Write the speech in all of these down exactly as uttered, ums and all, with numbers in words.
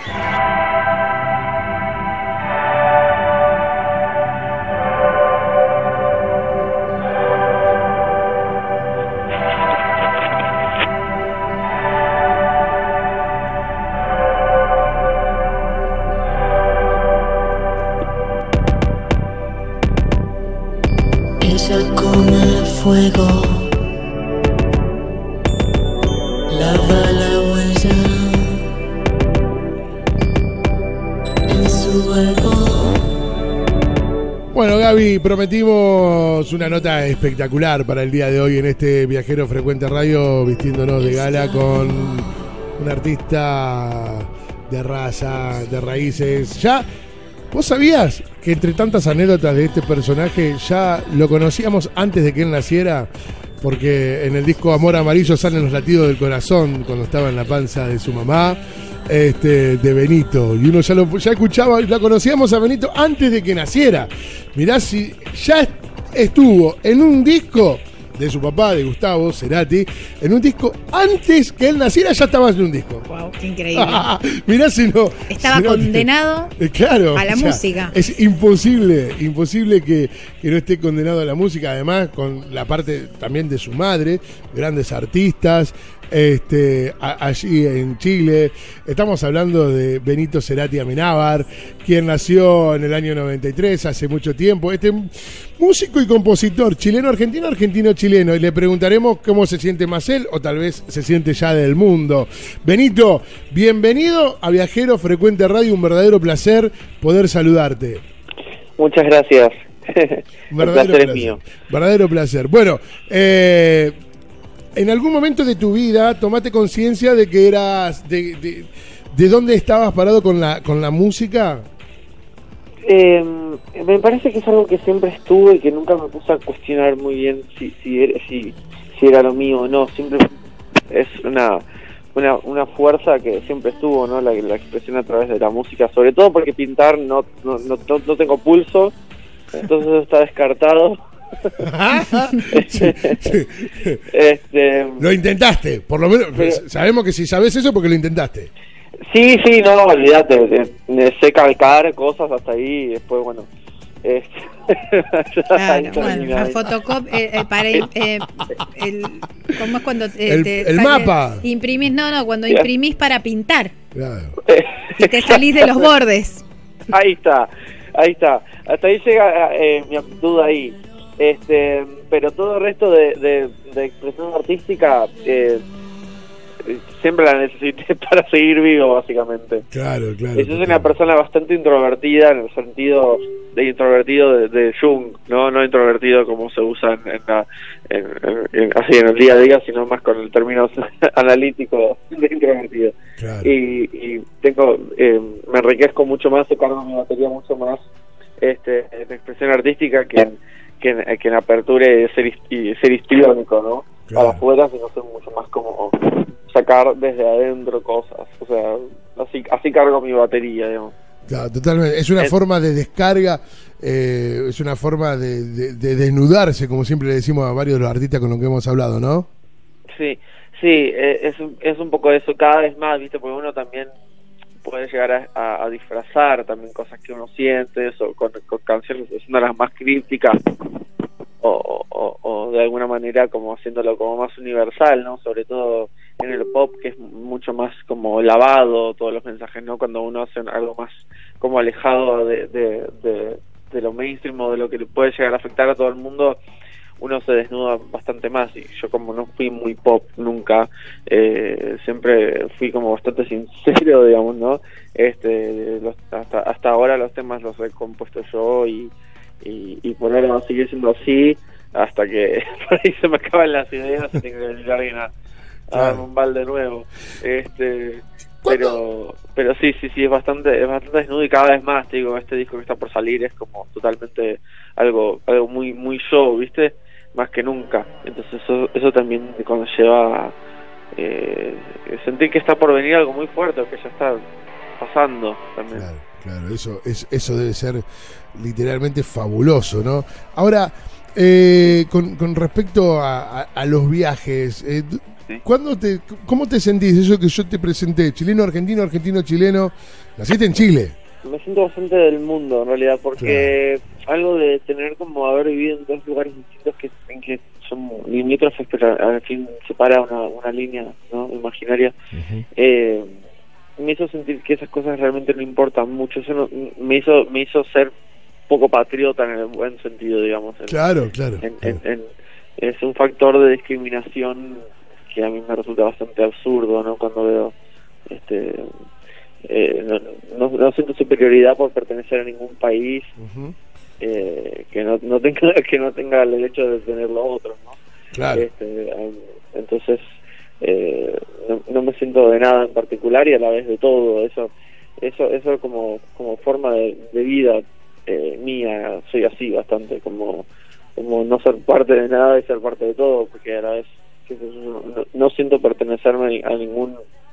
Ella come fuego, lava la huella en su ego. Bueno, Gaby, prometimos una nota espectacular para el día de hoy en este Viajero Frecuente Radio, vistiéndonos de gala con un artista de raza, de raíces. Ya, ¿vos sabías que entre tantas anécdotas de este personaje ya lo conocíamos antes de que él naciera? Porque en el disco Amor Amarillo salen los latidos del corazón cuando estaba en la panza de su mamá, este, de Benito. Y uno ya lo ya escuchaba, la conocíamos a Benito antes de que naciera. Mirá si ya estuvo en un disco de su papá, de Gustavo Cerati, en un disco antes que él naciera, ya estaba en un disco. Wow, qué increíble. Mirá si no. Estaba si no, condenado eh, claro, a la o sea, música. Es imposible, imposible que, que no esté condenado a la música, además con la parte también de su madre, grandes artistas. Este, a, allí en Chile estamos hablando de Benito Cerati Amenábar, quien nació en el año noventa y tres, hace mucho tiempo. Este músico y compositor chileno-argentino, argentino-chileno, y le preguntaremos cómo se siente más él, o tal vez se siente ya del mundo. Benito, bienvenido a Viajero Frecuente Radio, un verdadero placer poder saludarte. Muchas gracias. Verdadero El placer placer es mío. Verdadero placer. Bueno, eh en algún momento de tu vida tomaste conciencia de que eras, de, de, de dónde estabas parado con la con la música. Eh, me parece que es algo que siempre estuve y que nunca me puse a cuestionar muy bien si si era, si, si era lo mío o no. Siempre es una, una una fuerza que siempre estuvo, ¿no? La, la expresión a través de la música, sobre todo porque pintar no no no, no, no tengo pulso, entonces eso está descartado. Sí, sí. Este, Lo intentaste, por lo menos. pero, sabemos que si sabes eso porque lo intentaste. sí, sí, no, olvídate, de, de sé calcar cosas hasta ahí y después, bueno. Este, claro, bueno, la fotocopia, eh, eh, para eh, el, ¿cómo es cuando eh, el, te el sale, mapa? Imprimís, no, no, cuando imprimís para pintar. Claro. Y te salís de los bordes. Ahí está, ahí está. Hasta ahí llega eh, mi aptitud ahí. Este, pero todo el resto de, de, de expresión artística eh, siempre la necesité para seguir vivo, básicamente. Claro, claro. Yo soy una persona bastante introvertida en el sentido de introvertido de, de Jung, no no introvertido como se usa en, en, la, en, en, así en el día a día, sino más con el término analítico de introvertido. Claro. Y, y tengo, eh, me enriquezco mucho más, se carga mi batería mucho más este, en expresión artística que en Que en, que en apertura y ser, y ser histriónico, ¿no? Claro. Para afuera, sino ser mucho más como sacar desde adentro cosas. O sea, así así cargo mi batería, digamos. Claro, totalmente. Es una es, forma de descarga, eh, es una forma de, de, de desnudarse, como siempre le decimos a varios de los artistas con los que hemos hablado, ¿no? Sí, sí, eh, es, es un poco eso, cada vez más, ¿viste? Porque uno también puede llegar a, a, a disfrazar también cosas que uno siente, eso, con, con canciones haciendo las más crípticas o, o, o de alguna manera como haciéndolo como más universal, ¿no? Sobre todo en el pop, que es mucho más como lavado todos los mensajes, ¿no? Cuando uno hace algo más como alejado de, de, de, de lo mainstream o de lo que le puede llegar a afectar a todo el mundo, uno se desnuda bastante más. Y yo, como no fui muy pop nunca, eh, siempre fui como bastante sincero, digamos, ¿no? Este, los, hasta hasta ahora los temas los he compuesto yo y, y, y por ahora va a seguir siendo así hasta que por ahí se me acaban las ideas y tengo que venir alguien a, a darme un balde nuevo. Este, pero pero sí, sí, sí, es bastante es bastante desnudo y cada vez más, te digo, este disco que está por salir es como totalmente algo algo muy muy show, ¿viste? Más que nunca. Entonces eso eso también conlleva eh, sentir que está por venir algo muy fuerte, o que ya está pasando también. Claro, claro, eso es, eso debe ser literalmente fabuloso, ¿no? Ahora, eh, con, con respecto a, a, a los viajes, eh, sí. ¿Cuándo te, ¿Cómo te sentís? Eso que yo te presenté, chileno, argentino, argentino, chileno. Naciste en Chile. Me siento bastante del mundo, en realidad, porque claro. algo de tener como haber vivido en dos lugares distintos que, en que son limítrofes, pero al fin separa una, una línea, ¿no?, imaginaria, uh-huh. eh, me hizo sentir que esas cosas realmente no importan mucho. Eso no, me hizo me hizo ser poco patriota en el buen sentido, digamos. En, claro, claro. En, en, en, es un factor de discriminación que a mí me resulta bastante absurdo, ¿no? Cuando veo este eh, no, no, no siento superioridad por pertenecer a ningún país uh-huh. eh, que no, no tenga que no tenga el derecho de tener lo otro, ¿no? Claro. Este, entonces eh, no, no me siento de nada en particular y a la vez de todo. Eso eso eso como como forma de, de vida eh, mía, soy así bastante, como como no ser parte de nada y ser parte de todo, porque a la vez no, no siento pertenecerme a ningún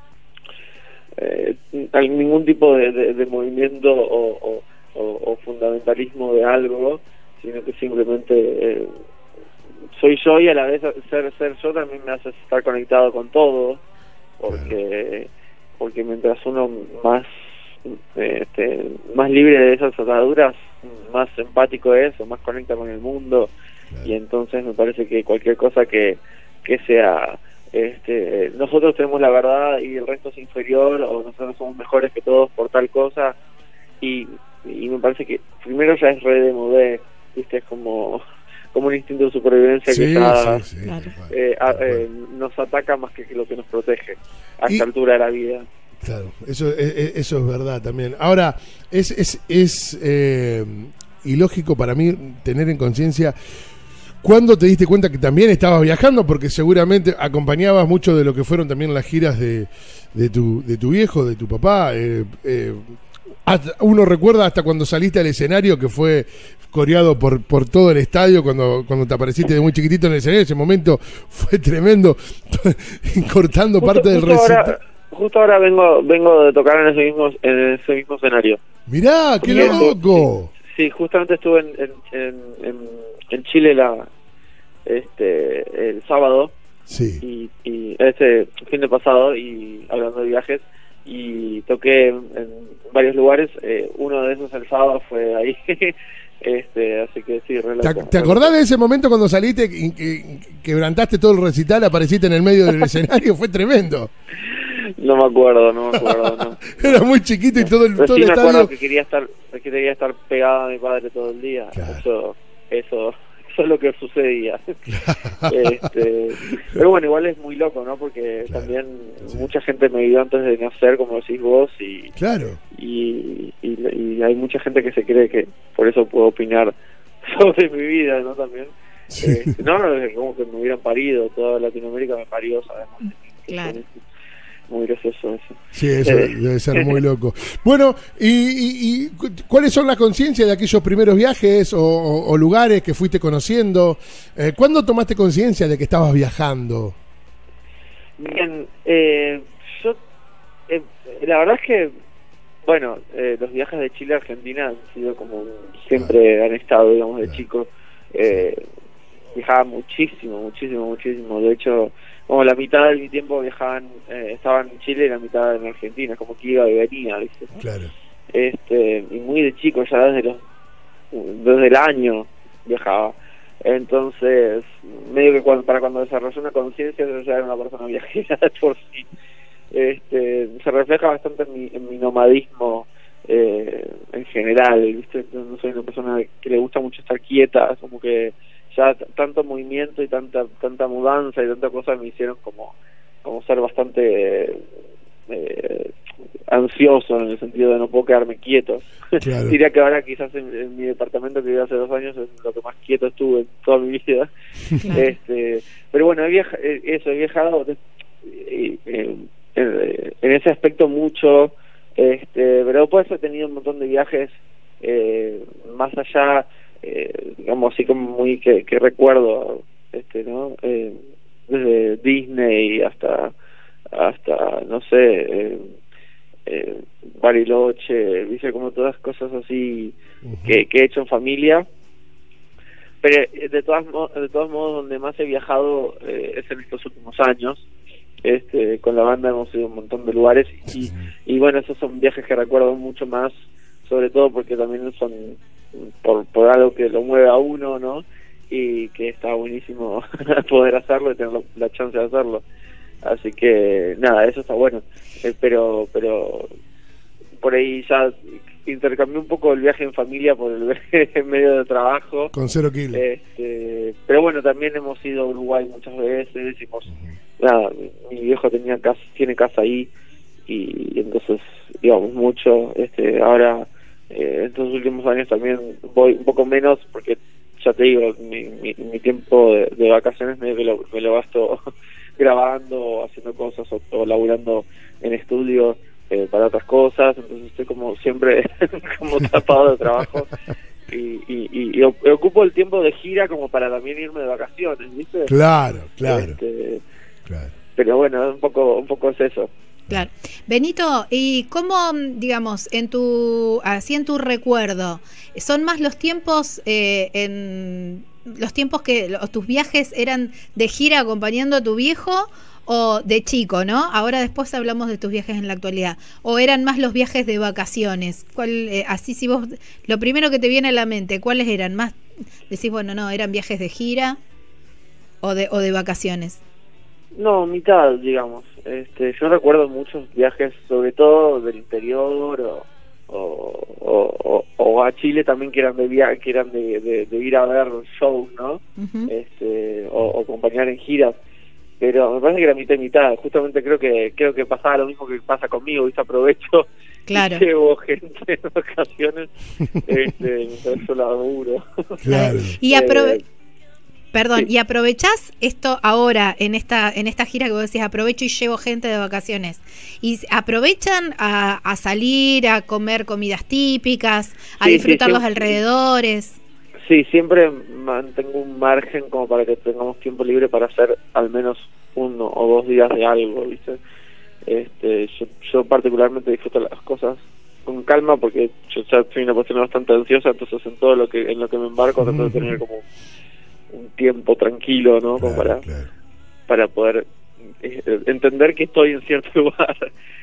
eh, a ningún tipo de, de, de movimiento o, o, o, o fundamentalismo de algo, sino que simplemente eh, soy yo, y a la vez ser ser yo también me hace estar conectado con todo, porque porque mientras uno más este, más libre de esas ataduras, más empático es, o más conecta con el mundo. Claro. Y entonces me parece que cualquier cosa que que sea este nosotros tenemos la verdad y el resto es inferior, o nosotros somos mejores que todos por tal cosa, y, y me parece que primero ya es re de modé, viste, es como como un instinto de supervivencia sí, que ya sí, sí, claro. eh, a, eh, nos ataca más que lo que nos protege a y, esta altura de la vida. Claro, eso es, eso es verdad también. Ahora, es es, es eh, ilógico para mí tener en conciencia cuándo te diste cuenta que también estabas viajando, porque seguramente acompañabas mucho de lo que fueron también las giras de, de, tu, de tu viejo, de tu papá. Eh, eh, hasta, uno recuerda hasta cuando saliste al escenario, que fue coreado por, por todo el estadio, cuando, cuando te apareciste de muy chiquitito en el escenario. Ese momento fue tremendo, cortando justo, parte del recital. Justo ahora vengo vengo de tocar en ese mismo en ese mismo escenario. Mirá, qué loco. Sí, sí, justamente estuve en, en, en, en, en Chile la este el sábado. Sí. Y, y este fin de pasado, y hablando de viajes, y toqué en, en varios lugares. Eh, uno de esos el sábado fue ahí. Este, así que sí, re loco. ¿Te, ¿Te acordás de ese momento cuando saliste, que, que, quebrantaste todo el recital, apareciste en el medio del escenario? Fue tremendo. No me acuerdo, no me acuerdo, no. Era muy chiquito y todo el, Pero todo sí el me estadio. acuerdo que quería estar, que quería estar pegado a mi padre todo el día. Claro. Eso, eso, eso es lo que sucedía. este, pero bueno, igual es muy loco, ¿no? Porque claro, también sí. mucha gente me vio antes de nacer, como decís vos, y claro. Y, y, y hay mucha gente que se cree que por eso puedo opinar sobre mi vida, ¿no? También. Sí. Eh, no, no, como que me hubieran parido, toda Latinoamérica me parió, sabemos. Claro. Muy gracioso eso. Sí, eso eh. debe ser muy loco. Bueno, y, y, y ¿cuáles son las conciencias de aquellos primeros viajes o, o, o lugares que fuiste conociendo? Eh, ¿Cuándo tomaste conciencia de que estabas viajando? Bien, eh, yo, eh, la verdad es que, bueno, eh, los viajes de Chile a Argentina han sido como, siempre claro. han estado, digamos, de claro. chico. Eh, sí. Viajaba muchísimo, muchísimo, muchísimo. De hecho, como la mitad de mi tiempo viajaban, eh, estaban en Chile y la mitad en Argentina, como que iba y venía, ¿viste? Claro. Este, y muy de chico, ya desde los desde el año viajaba. Entonces, medio que cuando, para cuando desarrollé una conciencia, yo ya era una persona viajera de por sí. Este, se refleja bastante en mi, en mi nomadismo eh, en general, ¿viste? No soy una persona que le gusta mucho estar quieta, como que ya t- tanto movimiento y tanta tanta mudanza y tanta cosa me hicieron como como ser bastante eh, ansioso, en el sentido de no puedo quedarme quieto. Claro. Diría que ahora quizás en, en mi departamento que viví hace dos años es lo que más quieto estuve en toda mi vida. Claro. Este, pero bueno, he viaja, eso, he viajado de, eh, eh, en, en ese aspecto mucho, este, pero después he tenido un montón de viajes eh, más allá. Eh, digamos así como muy que, que recuerdo, este, ¿no? Eh, desde Disney hasta hasta no sé eh, eh, Bariloche, viste, como todas cosas así uh-huh. que, que he hecho en familia. Pero de todas de todos modos donde más he viajado eh, es en estos últimos años, este, con la banda hemos ido a un montón de lugares y, y bueno, esos son viajes que recuerdo mucho más, sobre todo porque también son por, por algo que lo mueve a uno, ¿no? Y que está buenísimo poder hacerlo y tener la, la chance de hacerlo. Así que nada, eso está bueno. Eh, pero pero por ahí ya intercambié un poco el viaje en familia por el viaje en medio de trabajo. Con cero kilos. Este, pero bueno, también hemos ido a Uruguay muchas veces. Hemos, uh-huh. nada, mi, mi viejo tenía casa, tiene casa ahí y, y entonces íbamos mucho. Este, ahora, eh, estos últimos años también voy un poco menos porque ya te digo, mi, mi, mi tiempo de, de vacaciones me, me, lo, me lo gasto grabando, haciendo cosas o, o laburando en estudio eh, para otras cosas, entonces estoy como siempre como tapado de trabajo y, y, y, y ocupo el tiempo de gira como para también irme de vacaciones, ¿viste? Claro, claro, este, claro. Pero bueno, un poco, un poco es eso. Claro. Benito, ¿y cómo, digamos, en tu, así en tu recuerdo, son más los tiempos, eh, en los tiempos que los, tus viajes eran de gira acompañando a tu viejo o de chico, ¿no? Ahora después hablamos de tus viajes en la actualidad. ¿O eran más los viajes de vacaciones? ¿Cuál, eh, así si vos, lo primero que te viene a la mente, ¿cuáles eran? ¿Más decís, bueno, no, eran viajes de gira o de, o de vacaciones? No, mitad, digamos. Este, yo recuerdo muchos viajes, sobre todo del interior o, o, o, o a Chile también, que eran de via que eran de, de, de ir a ver shows, ¿no? Uh-huh. Este, o, o acompañar en giras. Pero me parece que era mitad y mitad. Justamente creo que creo que pasaba lo mismo que pasa conmigo. ¿Viste? Aprovecho claro. y llevo gente en ocasiones. Este, mientras yo laburo. Claro. Y aprove eh, Perdón, sí. ¿Y aprovechás esto ahora en esta en esta gira que vos decís, aprovecho y llevo gente de vacaciones? ¿Y aprovechan a, a salir, a comer comidas típicas, a sí, disfrutar sí, los siempre, alrededores? Sí, siempre mantengo un margen como para que tengamos tiempo libre para hacer al menos uno o dos días de algo, ¿viste? Este, yo, yo particularmente disfruto las cosas con calma porque yo ya soy una persona bastante ansiosa, entonces en todo lo que en lo que me embarco trato de tener como un tiempo tranquilo, ¿no? Como claro, para claro. para poder eh, entender que estoy en cierto lugar.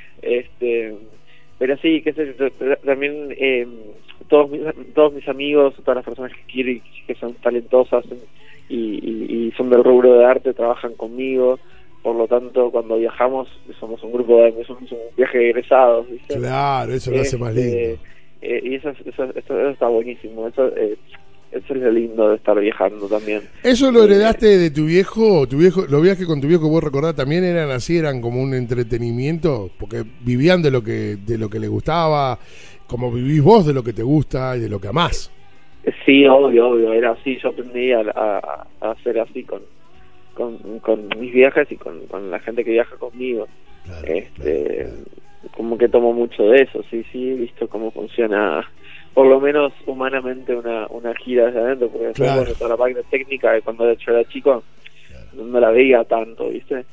Este, pero sí, qué sé yo, también eh, todos mis todos mis amigos, todas las personas que quiero y que son talentosas y, y, y son del rubro de arte trabajan conmigo. Por lo tanto, cuando viajamos somos un grupo de somos un viaje de egresados, ¿viste? Claro, eso lo este, hace más lindo. Eh, y eso, eso, eso, eso está buenísimo. Eso eh, Eso es lo lindo de estar viajando también. ¿Eso lo heredaste de tu viejo? ¿Tu viejo, los viajes con tu viejo, vos recordás, también eran así, eran como un entretenimiento? Porque vivían de lo que de lo que le gustaba, como vivís vos de lo que te gusta y de lo que amás. Sí, obvio, obvio, era así. Yo aprendí a, a, a hacer así con, con, con mis viajes y con, con la gente que viaja conmigo. Claro, este, claro, claro. Como que tomo mucho de eso, sí, sí, he visto cómo funciona por lo menos humanamente una una gira desde adentro, porque claro. Bueno, toda la parte técnica de cuando yo era chico claro. No la veía tanto, ¿viste?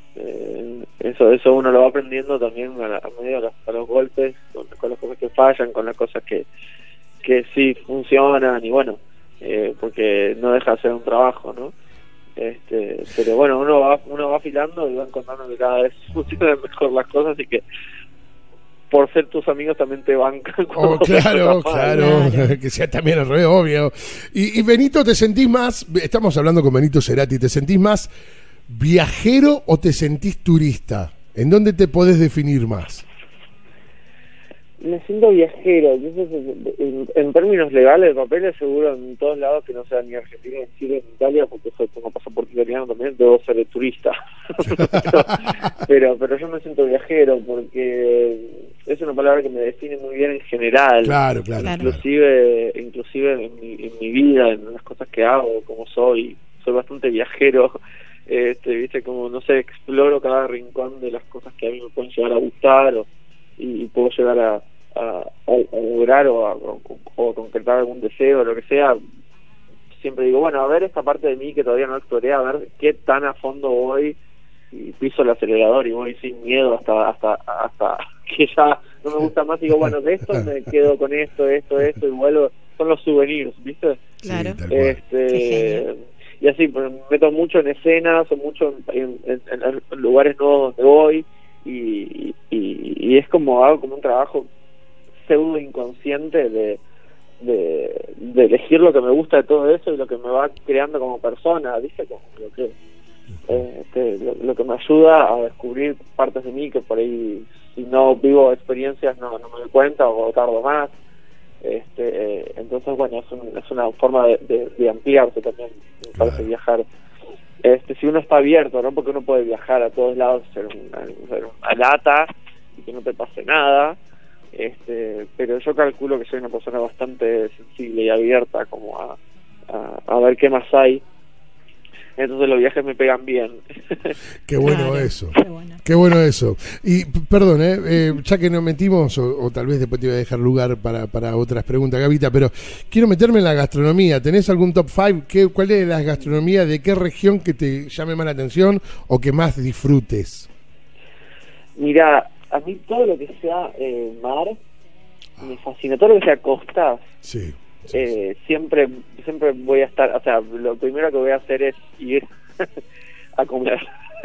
Eh, eso eso uno lo va aprendiendo también a, a medio a los, a los golpes, con, con las cosas que fallan, con las cosas que que sí funcionan y bueno, eh, porque no deja de ser un trabajo, ¿no? Este, pero bueno, uno va uno va afilando y va encontrando que cada vez funcionan mejor las cosas y que por ser tus amigos también te bancan. Oh, claro, claro, claro, que sea también al revés, obvio. Y, y Benito, ¿te sentís más, estamos hablando con Benito Cerati, ¿te sentís más viajero o te sentís turista? ¿En dónde te podés definir más? Me siento viajero. En, en términos legales, papeles, seguro en todos lados que no sea ni Argentina, ni Chile, ni Italia, porque soy, tengo pasaporte italiano también, debo ser turista. pero, pero pero yo me siento viajero porque es una palabra que me define muy bien en general. Claro, claro. Inclusive, claro. inclusive en mi, en mi vida, en las cosas que hago, como soy, soy bastante viajero. Este, viste, como no sé, exploro cada rincón de las cosas que a mí me pueden llegar a gustar o y puedo llegar a, a, a lograr o a, o a concretar algún deseo o lo que sea. Siempre digo, bueno, a ver esta parte de mí que todavía no exploré, a ver qué tan a fondo voy, y piso el acelerador y voy sin miedo hasta hasta hasta que ya no me gusta más. Digo, bueno, de esto me quedo con esto, esto, esto y vuelvo. Son los souvenirs, ¿viste? Claro. Este, y así, pues, me meto mucho en escenas o mucho en, en, en, en lugares nuevos donde voy, y, y, y es como hago como un trabajo pseudo inconsciente de, de, de elegir lo que me gusta de todo eso y lo que me va creando como persona, ¿viste? Como lo que eh, este, lo, lo que me ayuda a descubrir partes de mí que por ahí, si no vivo experiencias, no, no me doy cuenta o tardo más. Este, eh, entonces, bueno, es, un, es una forma de, de, de ampliarse también, me parece, claro, viajar. Este, si uno está abierto, ¿no? Porque uno puede viajar a todos lados, ser una, ser una lata y que no te pase nada. Este, pero yo calculo que soy una persona bastante sensible y abierta como a, a, a ver qué más hay. Entonces los viajes me pegan bien. Qué bueno, claro, eso. Qué bueno. Qué bueno eso. Y perdón, eh, eh, ya que nos metimos, o, o tal vez después te voy a dejar lugar para, para otras preguntas, Gavita, pero quiero meterme en la gastronomía. ¿Tenés algún top cinco? ¿Qué, ¿Cuál es la gastronomía? ¿De qué región que te llame más la atención o que más disfrutes? Mira, a mí todo lo que sea eh, mar me fascina. Todo lo que sea costa. Sí. Sí, eh, sí. siempre siempre voy a estar, o sea, lo primero que voy a hacer es ir a comer.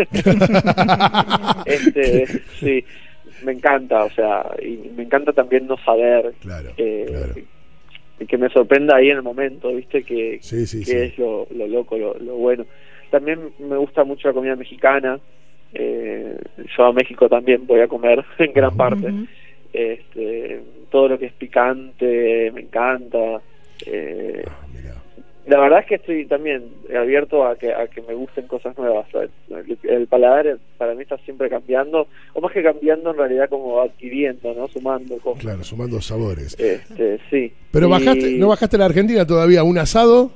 este sí, me encanta, o sea, y me encanta también no saber, claro, eh, claro. que me sorprenda ahí en el momento, viste, que, sí, sí, que sí. es lo, lo loco, lo, lo bueno. También me gusta mucho la comida mexicana. eh, yo a México también voy a comer en gran uh-huh. parte. Este, todo lo que es picante me encanta. Eh, ah, la verdad es que estoy también abierto a que a que me gusten cosas nuevas. El, el paladar para mí está siempre cambiando, o más que cambiando, en realidad como adquiriendo, ¿no? Sumando cosas. Claro, sumando sabores. Este, sí. Pero y... bajaste, ¿no bajaste a la Argentina todavía? ¿Un asado?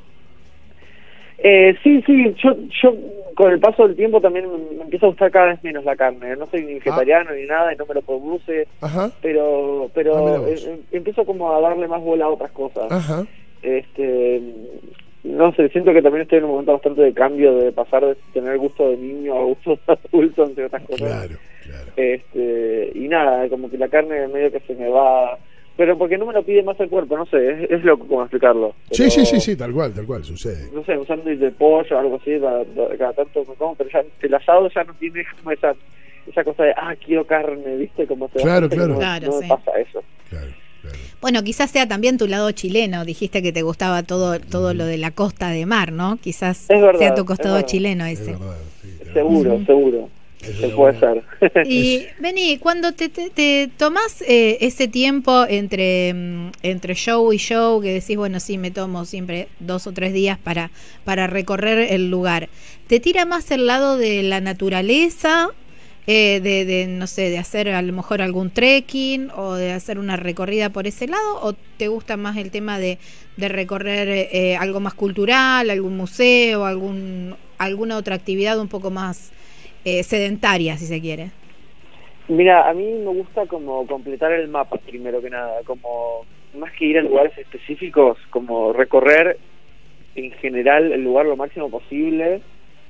Eh, sí, sí, yo, yo con el paso del tiempo también me, me empieza a gustar cada vez menos la carne. No soy ni vegetariano ah. ni nada y no me lo produce. Ajá. Pero pero ah, eh, empiezo como a darle más bola a otras cosas. Ajá. Este, no sé, siento que también estoy en un momento bastante de cambio, de pasar de tener gusto de niño a gusto de adulto, entre otras cosas. Claro, claro. Este, y nada, como que la carne medio que se me va... Pero porque no me lo pide más el cuerpo, no sé, es, es loco como explicarlo. Pero, sí, sí, sí, sí, tal cual, tal cual, sucede. No sé, un sándwich de pollo o algo así, cada, cada tanto me como, pero ya el asado ya no tiene como esa, esa cosa de, ah, quiero carne, ¿viste? Como te claro, claro. No, claro, no sí. me pasa eso. Claro, claro. Bueno, quizás sea también tu lado chileno, dijiste que te gustaba todo todo lo de la costa de mar, ¿no? Quizás verdad, sea tu costado es chileno ese. Es verdad, sí, seguro, uh-huh. seguro. Se puede ser. Y Beni, cuando te, te, te tomás eh, ese tiempo entre, entre show y show, que decís, bueno, sí, me tomo siempre dos o tres días para, para recorrer el lugar, ¿te tira más el lado de la naturaleza, eh, de, de, no sé, de hacer a lo mejor algún trekking o de hacer una recorrida por ese lado, o te gusta más el tema de, de recorrer eh, algo más cultural, algún museo, algún alguna otra actividad un poco más Eh, sedentaria, si se quiere? Mira, a mí me gusta como completar el mapa primero que nada, como más que ir a lugares específicos, como recorrer en general el lugar lo máximo posible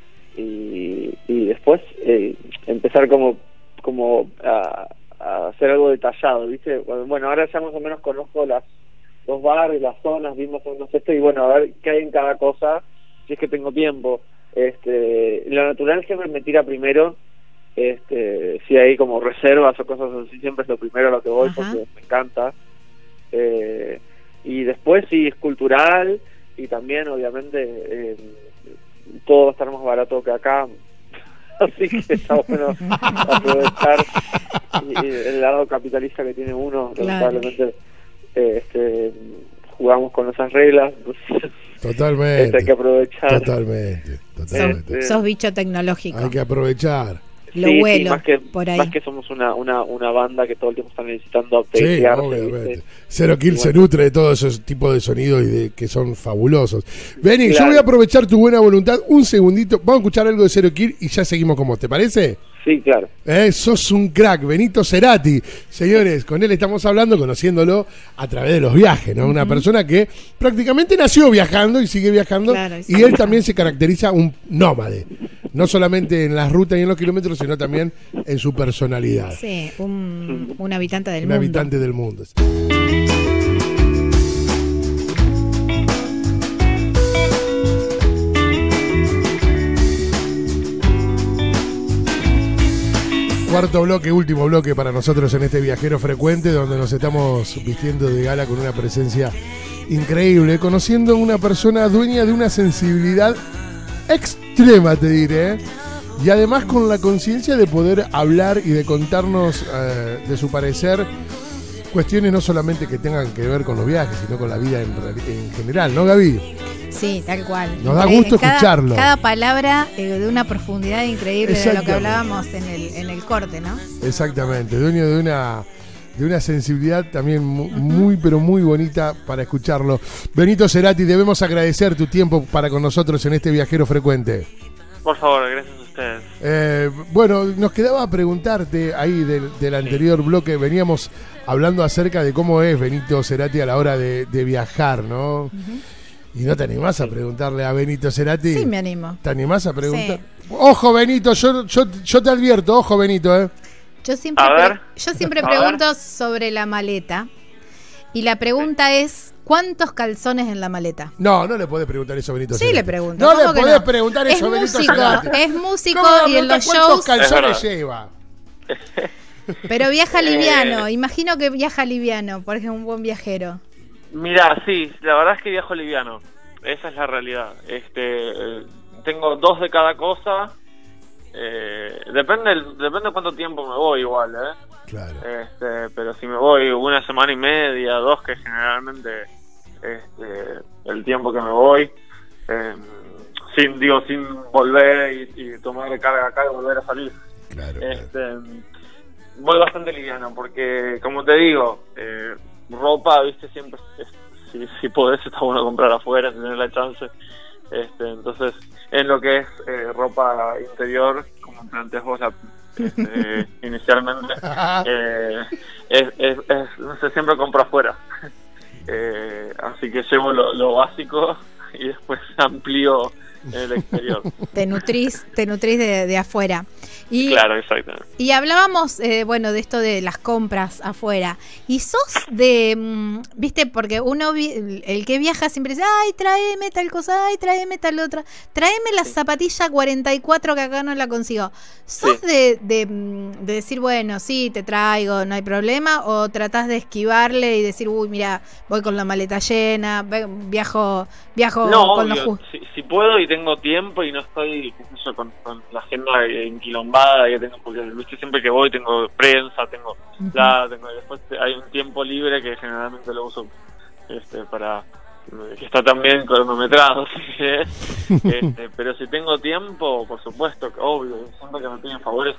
y, y después eh, empezar como como a, a hacer algo detallado, ¿viste? Bueno, ahora ya más o menos conozco las los barrios, las zonas, vimos no sé esto y bueno, a ver qué hay en cada cosa, si es que tengo tiempo. Este, lo natural siempre me tira primero, este, si hay como reservas o cosas así, siempre es lo primero a lo que voy. Ajá. Porque me encanta. Eh, y después sí es cultural y también obviamente eh, todo va a estar más barato que acá, así que está bueno aprovechar y, y el lado capitalista que tiene uno, claro. Lamentablemente eh, este, jugamos con esas reglas. Totalmente. Este, hay que aprovechar. Totalmente, totalmente. Sos, sos bicho tecnológico. Hay que aprovechar. Lo sí, vuelo sí, más que, por ahí. Más que somos una, una, una banda que todo el tiempo está necesitando updatearse. Sí, obviamente. Zero Kill bueno. Se nutre de todos esos tipos de sonidos y de que son fabulosos. Beni, claro. Yo voy a aprovechar tu buena voluntad un segundito. Vamos a escuchar algo de Zero Kill y ya seguimos con vos, ¿te parece? Sí, claro. Eh, sos un crack, Benito Cerati. Señores, con él estamos hablando, conociéndolo a través de los viajes, ¿no? Uh-huh. Una persona que prácticamente nació viajando y sigue viajando. Claro, y él también se caracteriza un nómade. No solamente en las rutas y en los kilómetros, sino también en su personalidad. Sí, un, un habitante del un mundo. Un habitante del mundo. Cuarto bloque, último bloque para nosotros en este viajero frecuente, donde nos estamos vistiendo de gala con una presencia increíble, conociendo a una persona dueña de una sensibilidad extrema, te diré, ¿eh? Y además con la conciencia de poder hablar y de contarnos eh, de su parecer cuestiones no solamente que tengan que ver con los viajes, sino con la vida en, en general, ¿no, Gaby? Sí, tal cual. Nos da gusto cada, escucharlo. Cada palabra eh, de una profundidad increíble de lo que hablábamos en el, en el corte, ¿no? Exactamente, dueño de una, de una sensibilidad también muy, uh-huh. muy, pero muy bonita para escucharlo. Benito Cerati, debemos agradecer tu tiempo para con nosotros en este viajero frecuente. Por favor, gracias a ustedes. Eh, bueno, nos quedaba preguntarte ahí del, del anterior sí. bloque, veníamos hablando acerca de cómo es Benito Cerati a la hora de, de viajar, ¿no? Uh-huh. ¿Y no te animás a preguntarle a Benito Cerati? Sí, me animo. ¿Te animás a preguntar? Sí. Ojo, Benito, yo, yo, yo te advierto, ojo, Benito, ¿eh? Yo siempre, pre- yo siempre pregunto sobre la maleta. Y la pregunta es, ¿cuántos calzones en la maleta? No, no le podés preguntar eso a Benito Sí, Cerati. le pregunto. No le podés no? preguntar eso a Benito músico, Cerati. Es músico ¿Cómo y en los ¿cuántos shows... calzones lleva? Pero viaja liviano. Imagino que viaja liviano, por ejemplo, un buen viajero. Mira, sí, la verdad es que viajo liviano. Esa es la realidad. Este, eh, tengo dos de cada cosa. Eh, depende, depende de cuánto tiempo me voy, igual, ¿eh? Claro. Este, pero si me voy una semana y media, dos, que generalmente este, el tiempo que me voy, eh, sin, digo, sin volver y, y tomar carga acá y volver a salir. Claro. Este, claro. Voy bastante liviano porque, como te digo, eh, ropa, viste, siempre es, si, si podés está bueno comprar afuera, tener la chance. Este, entonces, en lo que es eh, ropa interior, como planteas vos la, este, inicialmente, eh, es, es, es, no sé, siempre compro afuera. Eh, así que llevo lo, lo básico y después amplío en el exterior. Te nutrís, te nutrís de, de afuera. Y, claro, exactamente. Y hablábamos, eh, bueno, de esto de las compras afuera. Y sos de, mmm, viste, porque uno, vi, el que viaja siempre dice, ay, tráeme tal cosa, ay, tráeme tal otra, tráeme la sí. zapatilla cuarenta y cuatro que acá no la consigo. ¿Sos sí. de, de, de decir, bueno, sí, te traigo, no hay problema? ¿O tratás de esquivarle y decir, uy, mira, voy con la maleta llena, viajo, viajo no, con obvio, los... Si, si puedo y tengo tiempo y no estoy, qué sé yo, con, con la agenda enquilombada que tengo, porque ¿viste? Siempre que voy tengo prensa, tengo uh-huh. la, tengo, después hay un tiempo libre que generalmente lo uso este, para que está también cronometrado, ¿sí? este, pero si tengo tiempo, por supuesto, obvio, siempre que me piden favores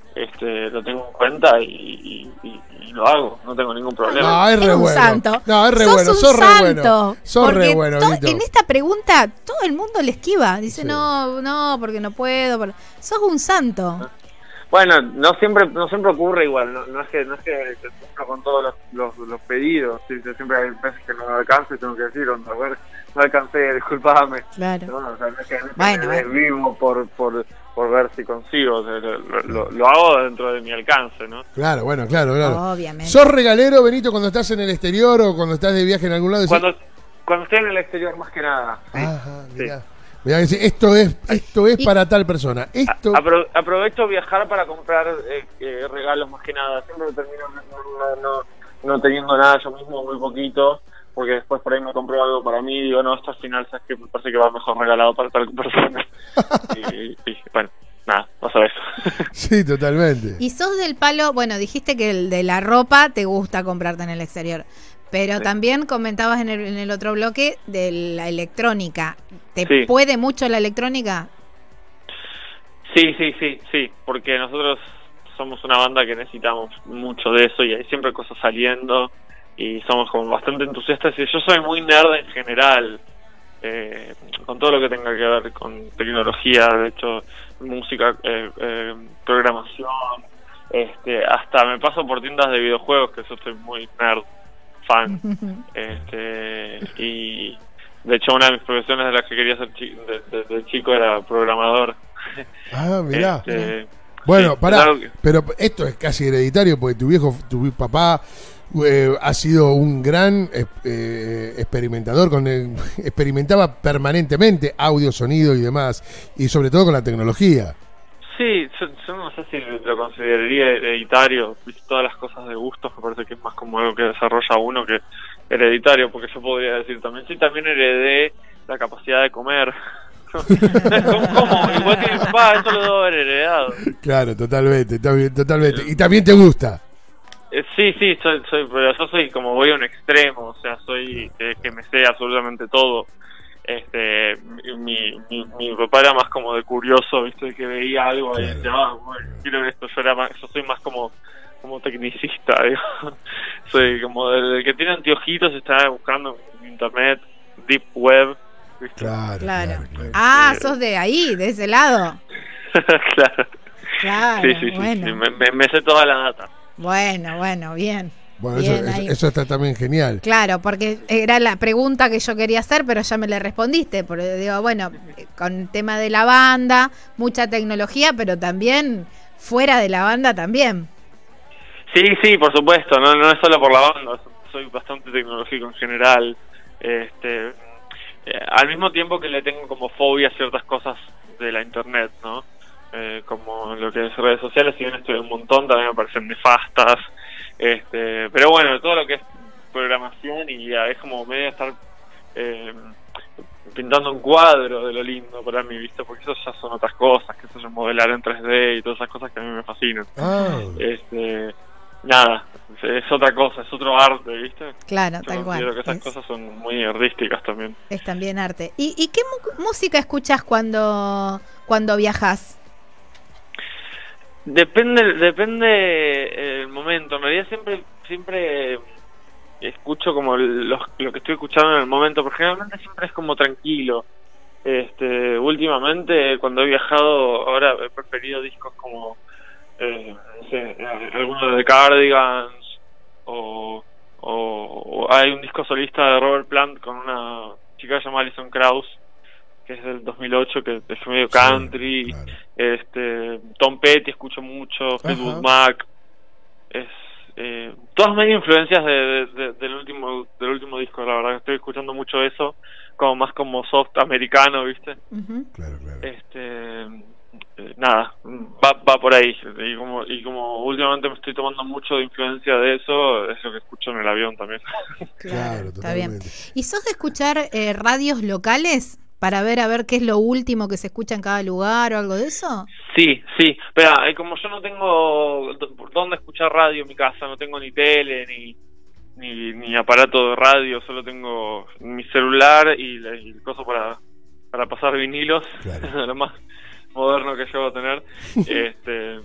este, lo tengo en cuenta y, y, y, y lo hago, no tengo ningún problema. No, es re un bueno. Santo. No, es re sos bueno, un sos re santo, bueno. Sos re bueno, to- Vito. En esta pregunta todo el mundo le esquiva, dice sí. no, no, porque no puedo. Porque... Sos un santo. Bueno, no siempre no siempre ocurre igual, no, no es que no es que cumplo con todos los, los, los pedidos, ¿sí? Siempre hay veces que no alcanzo y tengo que decir, a ver, no alcancé, disculpame. Claro. No, o sea, no es que, no es que bueno, me bueno. vivo por, por, por ver si consigo, o sea, lo, lo, lo hago dentro de mi alcance, ¿no? Claro, bueno, claro, claro. Obviamente. ¿Sos regalero, Benito, cuando estás en el exterior o cuando estás de viaje en algún lado? Cuando, cuando estoy en el exterior más que nada. Sí. Ajá, mirá. Sí. Mirá, esto es, esto es para tal persona. Esto... Apro- aprovecho viajar para comprar eh, eh, regalos más que nada. Siempre termino no, no, no, no teniendo nada yo mismo, muy poquito, porque después por ahí me compro algo para mí y digo, no, esto al final sabes que me parece que va mejor regalado para tal persona. y, y bueno, nada, vas a ver eso. Sí, totalmente. Y sos del palo, bueno, dijiste que el de la ropa te gusta comprarte en el exterior. Pero sí. también comentabas en el, en el otro bloque de la electrónica. ¿Te sí. puede mucho la electrónica? Sí, sí, sí, sí, porque nosotros somos una banda que necesitamos mucho de eso y hay siempre cosas saliendo y somos como bastante entusiastas y yo soy muy nerd en general, eh, con todo lo que tenga que ver con tecnología, de hecho, música, eh, eh, programación, este, hasta me paso por tiendas de videojuegos que yo soy muy nerd. Fan este y de hecho una de mis profesiones de las que quería ser chi- de, de, de chico era programador. Ah, mirá. Este, bueno, sí, pará, claro que... pero esto es casi hereditario porque tu viejo, tu papá eh, ha sido un gran eh, experimentador, con el, experimentaba permanentemente audio, sonido y demás, y sobre todo con la tecnología. sí, yo, yo no sé si lo consideraría hereditario, ¿viste? Todas las cosas de gustos me parece que es más como algo que desarrolla uno que hereditario, porque yo podría decir también, sí, también heredé la capacidad de comer. ¿Cómo, ¿Cómo? Igual que mi papá, eso lo debo haber heredado. Claro, totalmente, totalmente. Y también te gusta. Eh, sí, sí, soy, soy, pero yo soy como voy a un extremo, o sea, soy eh, que me sé absolutamente todo. Este, mi, mi, mi papá era más como de curioso, viste, que veía algo claro. Y decía, ah, bueno, quiero ver esto. Yo era más, yo soy más como como tecnicista, digo. Soy como del que tiene anteojitos y está buscando en internet, deep web, ¿viste? Claro, claro. claro, claro. Ah, Eh, sos de ahí, de ese lado. Claro. Claro, Sí, sí, sí, bueno. sí. Me, me, me sé toda la data. Bueno, bueno, bien. Bueno, Bien, eso, ahí. eso, eso está también genial. Claro, porque era la pregunta que yo quería hacer, pero ya me le respondiste. Porque digo, bueno, con el tema de la banda, mucha tecnología, pero también fuera de la banda también. Sí, sí, por supuesto, no, no es solo por la banda, soy bastante tecnológico en general. Este, eh, al mismo tiempo que le tengo como fobia a ciertas cosas de la internet, ¿no? Eh, como lo que es redes sociales, si bien estoy un montón, también me parecen nefastas. Este, pero bueno, todo lo que es programación y ya es como medio estar eh, pintando un cuadro de lo lindo para mí, ¿viste? Porque eso ya son otras cosas, que eso es modelar en tres D y todas esas cosas que a mí me fascinan. Ah. Este, nada, es otra cosa, es otro arte, ¿viste? Claro, Yo tal considero cual. que esas Es, cosas son muy artísticas también. es también arte. ¿Y, y qué mu- música escuchas cuando, cuando viajas? Depende, depende el momento. En realidad siempre, siempre escucho como los, lo que estoy escuchando en el momento, porque generalmente siempre es como tranquilo. Este, últimamente cuando he viajado, ahora he preferido discos como, eh, no sé, algunos de Cardigans o, o, o hay un disco solista de Robert Plant con una chica llamada Alison Krauss, que es del dos mil ocho, que es medio country. Sí, claro. Este, Tom Petty escucho mucho, Fleetwood Mac, es eh, todas medio influencias de, de, de, del último del último disco, la verdad que estoy escuchando mucho eso, como más como soft americano, ¿viste? Uh-huh. Claro, claro. Este, eh, nada, va va por ahí, y como y como últimamente me estoy tomando mucho de influencia de eso, es lo que escucho en el avión también. Claro, está bien. totalmente. ¿Y sos de escuchar eh, radios locales para ver a ver qué es lo último que se escucha en cada lugar o algo de eso? Sí, sí, pero eh, como yo no tengo d- dónde escuchar radio en mi casa, no tengo ni tele ni ni, ni aparato de radio, solo tengo mi celular y, la- y el coso para para pasar vinilos, Claro. lo más moderno que llego a tener. Este,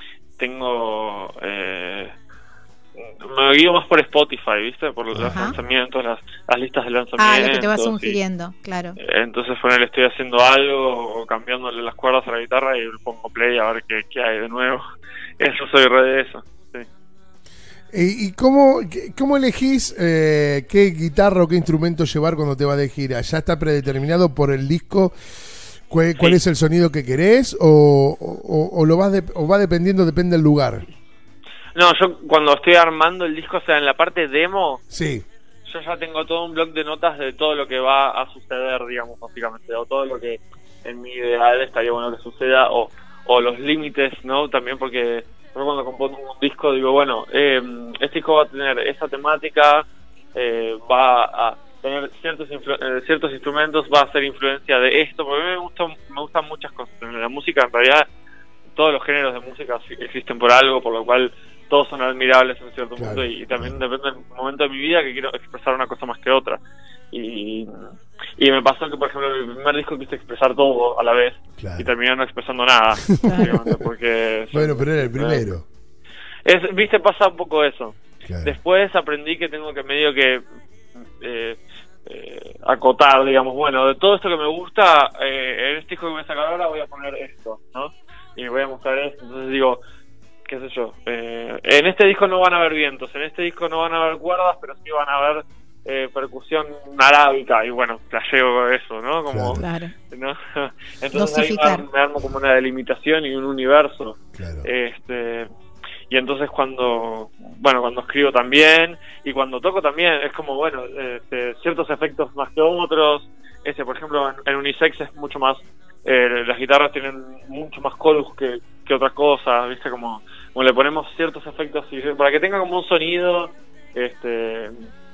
tengo eh, me guío más por Spotify, ¿viste? Por los Ajá. lanzamientos, las, las listas de lanzamientos. Ah, lo que te vas y- sugiriendo, claro. entonces con él estoy haciendo algo o cambiándole las cuerdas a la guitarra y le pongo play a ver qué, qué hay de nuevo. Eso, soy re de eso. Sí. ¿Y, y cómo, qué- cómo elegís eh, qué guitarra o qué instrumento llevar cuando te vas de gira? ¿Ya está predeterminado por el disco cuál, cuál Sí. es el sonido que querés o, o, o lo vas de- o va dependiendo, depende del lugar? No, yo cuando estoy armando el disco, o sea, en la parte demo, Sí, yo ya tengo todo un bloc de notas de todo lo que va a suceder, digamos, básicamente, o todo lo que en mi ideal estaría bueno que suceda, o, o los límites, ¿no? También porque yo cuando compongo un disco digo, bueno, eh, este disco va a tener esa temática, eh, va a tener ciertos influ- eh, ciertos instrumentos, va a hacer influencia de esto, porque a mí me gustan, me gustan muchas cosas. En la música, en realidad, todos los géneros de música existen por algo, por lo cual todos son admirables en cierto Claro, punto, y, y también claro. depende del momento de mi vida que quiero expresar una cosa más que otra. Y, y me pasó que, por ejemplo, en mi primer disco quise expresar todo a la vez, claro. y terminé no expresando nada, básicamente, porque... Bueno, pero era el primero. Es, viste, pasa un poco eso. Claro. Después aprendí que tengo que medio que eh, eh, acotar, digamos, bueno, de todo esto que me gusta, eh, en este disco que voy a sacar ahora voy a poner esto, ¿no? Y voy a mostrar esto, entonces digo, qué sé yo, eh, en este disco no van a haber vientos, en este disco no van a haber cuerdas, pero sí van a haber eh, percusión arábica, y bueno, flasheo eso, ¿no? Como, Claro. ¿no? Entonces ahí me Dosificar. armo, me armo como una delimitación y un universo. Claro. Este, y entonces cuando, bueno, cuando escribo también, y cuando toco también, es como, bueno, este, ciertos efectos más que otros. Ese, por ejemplo, en, en Unisex es mucho más eh, las guitarras tienen mucho más chorus que, que otra cosa, ¿viste? Como, como le ponemos ciertos efectos y, para que tenga como un sonido este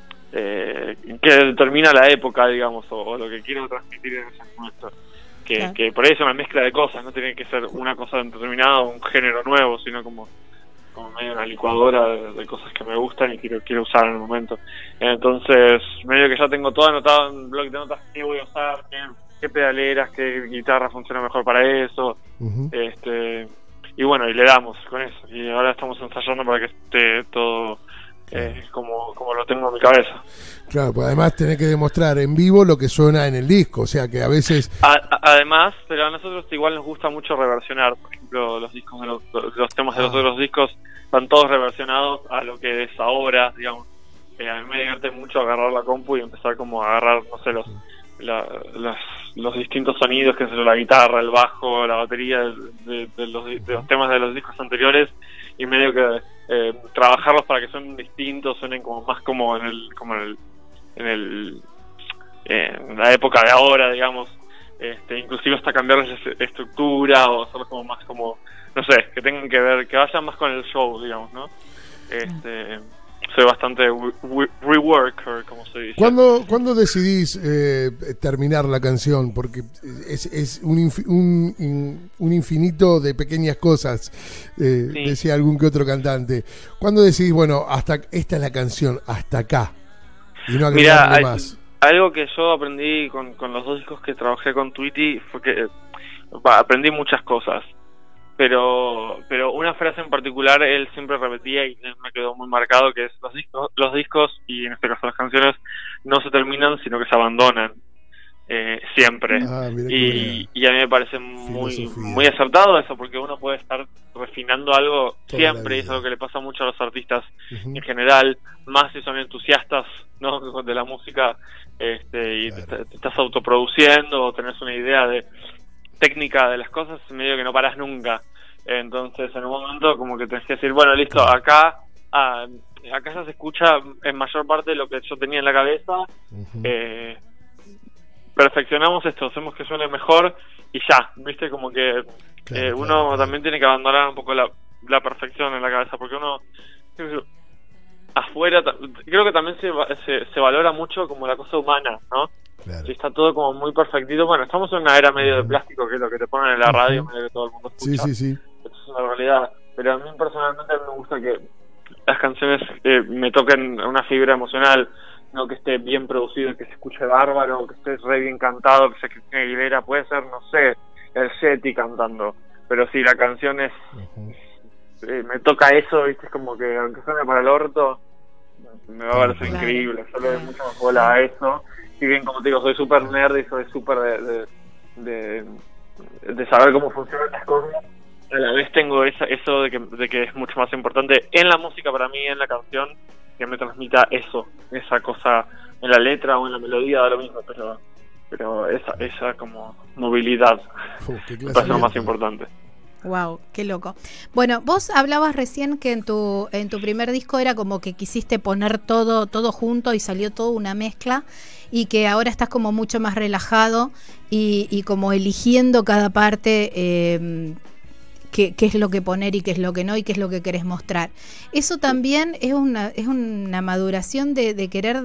eh, que determina la época, digamos, o, o lo que quiero transmitir en ese momento. Que, claro. que por ahí es una mezcla de cosas, no tiene que ser una cosa determinada o un género nuevo, sino como, como medio una licuadora de, de cosas que me gustan y quiero, quiero usar en el momento. Entonces, medio que ya tengo todo anotado en un blog de notas que voy a usar, qué, qué pedaleras, qué guitarra funciona mejor para eso. Uh-huh. este Y bueno, y le damos con eso. Y ahora estamos ensayando para que esté todo eh, como, como lo tengo en mi cabeza. Claro, pues además tenés que demostrar en vivo lo que suena en el disco, o sea que a veces... A, a, además, pero a nosotros igual nos gusta mucho reversionar, por ejemplo, los discos de los, los temas de los otros discos están todos reversionados a lo que es ahora, digamos. Eh, a mí me divierte mucho agarrar la compu y empezar como a agarrar, no sé, los la, las, los distintos sonidos, que es la guitarra, el bajo, la batería de, de, de, los, de los temas de los discos anteriores, y medio que eh, trabajarlos para que suenen distintos, suenen como más como en el como en el en el eh, en la época de ahora, digamos, este, inclusive hasta cambiarles estructura o hacerlos como más como, no sé, que tengan que ver, que vayan más con el show, digamos, ¿no? Este, soy bastante reworker, como se dice. ¿Cuándo, ¿cuándo decidís eh, terminar la canción? Porque es, es un, infi, un, un infinito de pequeñas cosas, eh, sí. decía algún que otro cantante. ¿Cuándo decidís, bueno, hasta esta es la canción, hasta acá? Y no agregarle más. Algo que yo aprendí con, con los dos discos que trabajé con Tweety fue que bah, aprendí muchas cosas. Pero pero una frase en particular él siempre repetía y me quedó muy marcado, que es los discos, los discos y en este caso las canciones no se terminan sino que se abandonan eh, siempre. Ah, y, y a mí me parece muy muy acertado eso, porque uno puede estar refinando algo toda siempre, y es algo que le pasa mucho a los artistas uh-huh. en general, más si son entusiastas, ¿no?, de la música, este y claro. te, te estás autoproduciendo o tenés una idea de técnica de las cosas, medio que no parás nunca. Entonces en un momento como que tenés que decir, bueno, listo, acá ah, acá ya se escucha en mayor parte lo que yo tenía en la cabeza, uh-huh. eh, perfeccionamos esto, hacemos que suene mejor y ya, viste, como que claro, eh, uno claro, claro. también tiene que abandonar un poco la, la perfección en la cabeza, porque uno afuera creo que también se, se, se valora mucho como la cosa humana, ¿no? Claro. Y está todo como muy perfectito. Bueno, estamos en una era medio de plástico, que es lo que te ponen en la radio, uh-huh. medio que todo el mundo escucha. Sí, sí, sí. Eso es una realidad. Pero a mí personalmente me gusta que las canciones eh, me toquen una fibra emocional, no que esté bien producido, que se escuche bárbaro, que esté re bien cantado, que sea Cristina Aguilera, puede ser, no sé, el Yeti cantando. Pero si la canción es... Uh-huh. eh, me toca eso, viste, es como que aunque suene para el orto, me va a parecer claro. increíble. Yo le doy mucha más bola a eso. Si bien, como te digo, soy súper nerd y soy súper de, de, de, de saber cómo funcionan las cosas, a la vez tengo esa, eso de que, de que es mucho más importante en la música para mí, en la canción, que me transmita eso, esa cosa en la letra o en la melodía, da lo mismo, pero pero esa esa como movilidad Uf, me parece lo más importante. Wow, qué loco. Bueno, vos hablabas recién que en tu en tu primer disco era como que quisiste poner todo todo junto y salió todo una mezcla, y que ahora estás como mucho más relajado y, y como eligiendo cada parte eh, qué, qué es lo que poner y qué es lo que no y qué es lo que querés mostrar. Eso también es una es una maduración de, de querer,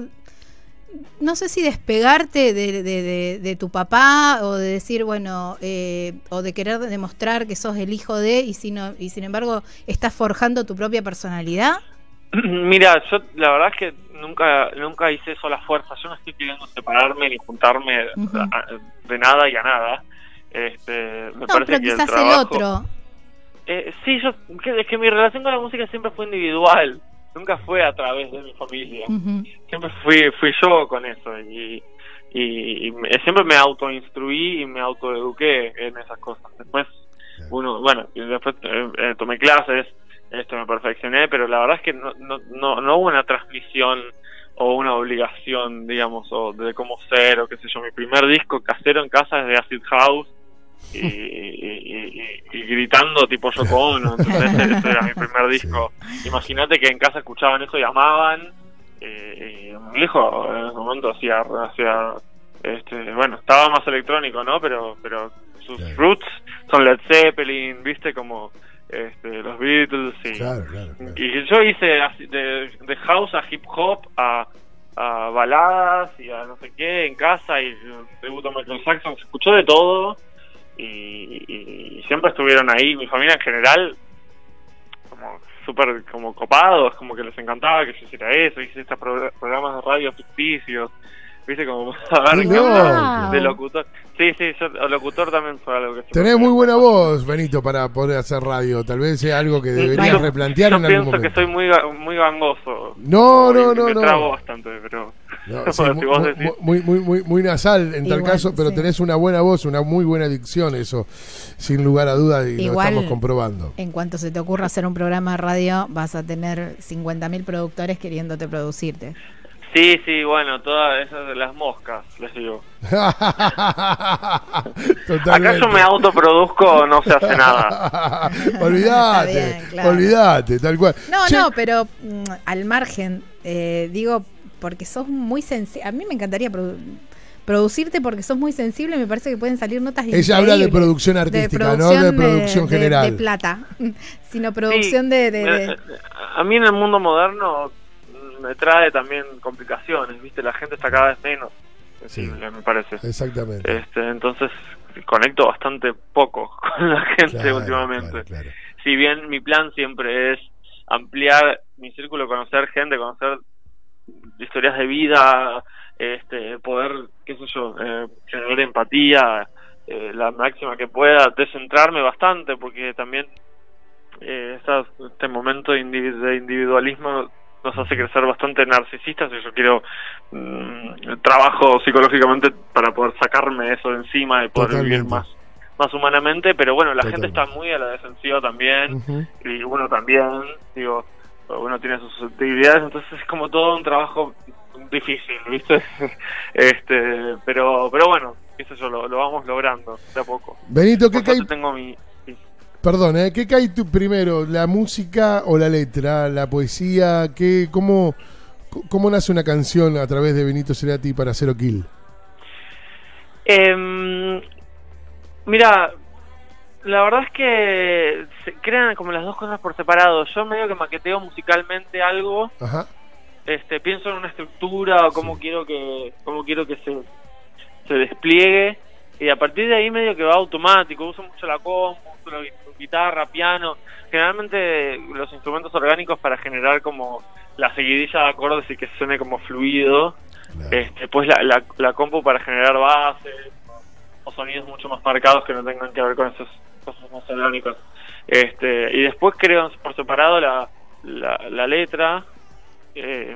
no sé si despegarte de, de, de, de tu papá, o de decir, bueno, eh, o de querer demostrar que sos el hijo de, y, sino, y sin embargo estás forjando tu propia personalidad. Mira, yo la verdad es que nunca nunca hice eso a la fuerza. Yo no estoy queriendo separarme ni juntarme uh-huh. a, de nada y a nada. Este, me no, parece pero que quizás el, trabajo, el otro. Eh, sí, yo que, es que mi relación con la música siempre fue individual. Nunca fue a través de mi familia. Uh-huh. Siempre fui fui yo con eso. Y, y, y me, siempre me autoinstruí y me autoeduqué en esas cosas. Después, uno, bueno, después eh, eh, tomé clases, esto me perfeccioné, pero la verdad es que no, no, no, no hubo una transmisión o una obligación, digamos, o de cómo ser, o qué sé yo. Mi primer disco casero en casa es de Acid House. Y, y, y, y gritando tipo Yoko Ono, entonces ese era mi primer disco. Sí. Imagínate que en casa escuchaban eso y amaban. Eh, mi hijo en ese momento hacía, hacía Este, bueno, estaba más electrónico, ¿no? Pero, pero sus claro. roots son Led Zeppelin, viste, como este, los Beatles y, Claro, claro, claro. y yo hice así, de, de house a hip hop a, a baladas y a no sé qué en casa, y debutó Michael Jackson, se escuchó de todo y, y, y siempre estuvieron ahí. Mi familia en general como súper como copados, como que les encantaba que yo hiciera eso, hice estos pro- programas de radio ficticios, viste, como a ver Qué qué onda loco. de locutor. Sí, sí, yo locutor también fue algo que... Tenés muy buena voz, Benito, para poder hacer radio. Tal vez sea algo que deberías Yo- replantear yo en algún pienso momento. que soy muy ga- muy gangoso. No, no, Y no, me no. trabo bastante, pero... No, Bueno, sí, si muy, vos muy, decís... muy, muy, muy, muy nasal en tal Igual, caso, pero sí. tenés una buena voz, una muy buena dicción, eso, sin lugar a dudas, y lo Igual, estamos comprobando. En cuanto se te ocurra hacer un programa de radio, vas a tener cincuenta mil productores queriéndote producirte. Sí, sí, bueno, todas esas de las moscas, les digo. Totalmente. Acá yo me autoproduzco, no se hace nada. olvídate, Está bien, claro. olvídate, tal cual. No, Che, no, pero mm, al margen, eh, digo, porque sos muy sensible. A mí me encantaría produ- producirte porque sos muy sensible, me parece que pueden salir notas Ella habla de increíbles. producción artística, no de producción de- general. De, plata, sino producción Sí, de... de- de- eh, A mí en el mundo moderno me trae también complicaciones, ¿viste? La gente está cada vez menos sensible, me parece. Exactamente. Este, entonces conecto bastante poco con la gente Claro, últimamente. claro, claro. Si bien mi plan siempre es ampliar mi círculo, conocer gente, conocer historias de vida, este, poder, qué sé yo, eh, generar empatía, eh, la máxima que pueda, descentrarme bastante, porque también eh, esta- este momento de indivi- de individualismo nos hace crecer bastante narcisistas, y yo quiero mm, trabajo psicológicamente para poder sacarme eso de encima y poder Totalmente. vivir más más humanamente. Pero bueno, la Totalmente. gente está muy a la defensiva también, Ujú. y uno también, digo, uno tiene sus susceptibilidades, entonces es como todo un trabajo difícil, ¿viste? este pero pero bueno, qué sé yo, lo, lo vamos logrando de a poco. Benito, ¿qué Por cae? suerte tengo mi... sí. Perdón, ¿eh? ¿Qué cae tú primero? ¿La música o la letra? ¿La poesía? ¿Qué, cómo, ¿Cómo nace una canción a través de Benito Cerati para Zero Kill? Eh, mira, la verdad es que se crean como las dos cosas por separado. Yo medio que maqueteo musicalmente algo, Ajá. este, pienso en una estructura o cómo quiero que cómo quiero que se se despliegue, y a partir de ahí medio que va automático. Uso mucho la compu, uso la guitarra, piano, generalmente los instrumentos orgánicos para generar como la seguidilla de acordes y que suene como fluido. Claro. Este, pues la, la, la compu para generar bases o sonidos mucho más marcados que no tengan que ver con esas cosas más orgánicas. Este, y después creo por separado la, la, la letra, eh,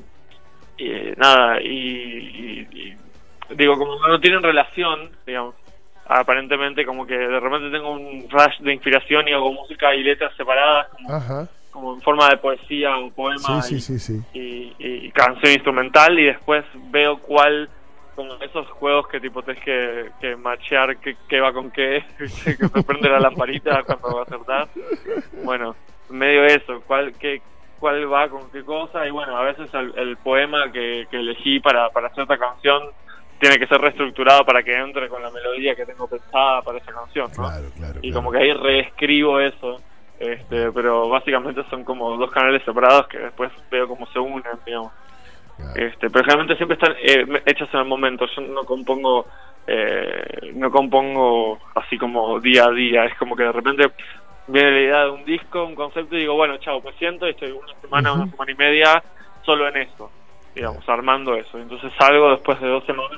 y, nada, y, y, y digo, como no tienen relación, digamos, aparentemente como que de repente tengo un rush de inspiración y hago música y letras separadas, como, Ajá. como en forma de poesía o poema. Sí, y, sí, sí, sí. y, y canción instrumental, y después veo cuál, como esos juegos que tipo tenés que, que machear qué, qué va con qué, ¿viste? Que se prende la lamparita cuando va a acertar. Bueno, medio eso, cuál qué cuál va con qué cosa, y bueno, a veces el, el poema que, que elegí para, para hacer esta canción tiene que ser reestructurado para que entre con la melodía que tengo pensada para esa canción, ¿no? Claro, claro. Y claro. como que ahí reescribo eso. Este, pero básicamente son como dos canales separados que después veo cómo se unen, digamos. Claro. Este, pero generalmente siempre están eh, hechas en el momento. Yo no compongo, eh, no compongo así como día a día. Es como que de repente viene la idea de un disco, un concepto, y digo, bueno, chao, me siento y estoy una semana, Ujú. una semana y media solo en eso, digamos, armando eso. Entonces salgo después de dos semanas,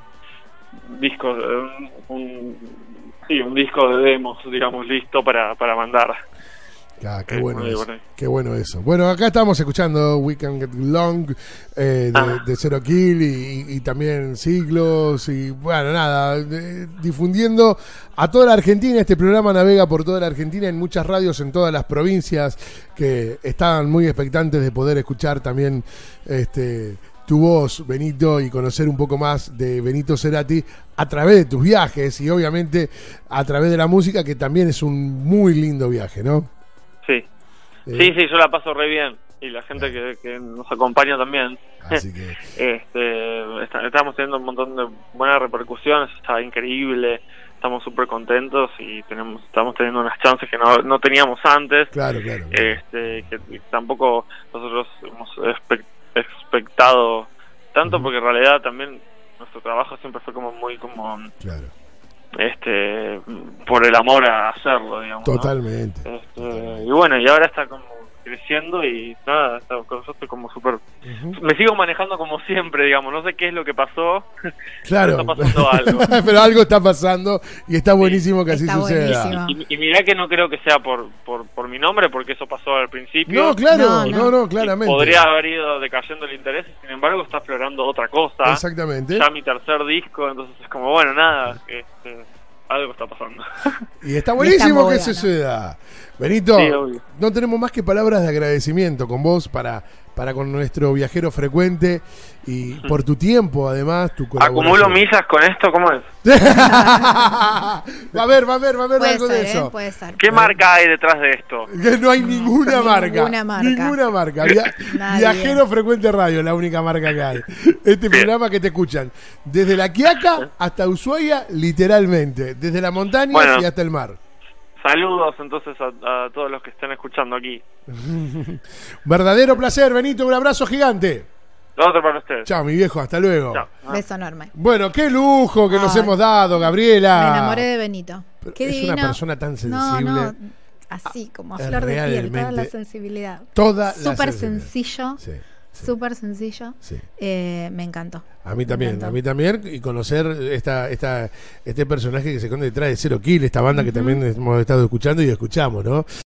disco, un, un, sí, un disco de demos, digamos, listo para, para mandar. Ah, qué Eh, bueno muy eso. bueno. Qué bueno eso. Bueno, acá estamos escuchando We Can Get Long eh, de, Ah. de Zero Kill y, y también Siglos y bueno, nada, de- difundiendo a toda la Argentina. Este programa navega por toda la Argentina en muchas radios en todas las provincias que estaban muy expectantes de poder escuchar también este tu voz, Benito, y conocer un poco más de Benito Cerati a través de tus viajes y obviamente a través de la música, que también es un muy lindo viaje, ¿no? Sí. Eh, Sí, sí, yo la paso re bien. y la gente que, que nos acompaña también. Así que este, está- estamos teniendo un montón de buenas repercusiones, está increíble, estamos súper contentos y tenemos estamos teniendo unas chances que no, no teníamos antes. claro, claro. claro. este que tampoco nosotros hemos espe- expectado tanto, porque en realidad también nuestro trabajo siempre fue como muy como Claro. este por el amor a hacerlo, digamos, ¿no? Totalmente. Este, y bueno, y ahora está como creciendo y nada, está, yo estoy como súper, Ujú. me sigo manejando como siempre, digamos, no sé qué es lo que pasó, Claro. pero está pasando algo. Pero algo está pasando y está buenísimo que así Está suceda. buenísimo. Y, y mirá que no creo que sea por, por, por mi nombre, porque eso pasó al principio. No, claro, No, no, no. no, Y claramente. podría haber ido decayendo el interés, y sin embargo está explorando otra cosa. Exactamente. Ya mi tercer disco, entonces es como, bueno, nada, este, algo está pasando. Y está buenísimo muy que bueno. suceda. Benito, Sí, obvio. no tenemos más que palabras de agradecimiento con vos para, para con nuestro viajero frecuente y por tu tiempo, además, tu ¿Acumulo colaboración. millas con esto? ¿Cómo es? va a haber, va a haber, va a haber Puede algo ser, de ¿eh? eso. Puede ser. ¿Qué marca hay detrás de esto? Que no hay ninguna marca. Ninguna marca. Ninguna marca. Via- Nadie. Viajero Frecuente Radio, la única marca que hay. Este programa que te escuchan desde La Quiaca hasta Ushuaia, literalmente. Desde las montañas Bueno. y hasta el mar. Saludos entonces a, a todos los que estén escuchando aquí. Verdadero placer, Benito. Un abrazo gigante. Otro para ustedes. Chao, mi viejo. Hasta luego. Chao. Beso enorme. Bueno, qué lujo que nos Ay. hemos dado, Gabriela. Me enamoré de Benito. Pero Qué es divino. una persona tan No, sensible. no, así, como a Es flor de piel, toda realmente la sensibilidad. Toda la Súper sensibilidad. sencillo, Sí, sí, súper sencillo. sí. Eh, me encantó. A mí también, encantó. a mí también, y conocer esta, esta, este personaje que se esconde detrás de Zero Kill, esta banda que también hemos estado escuchando y escuchamos, ¿no?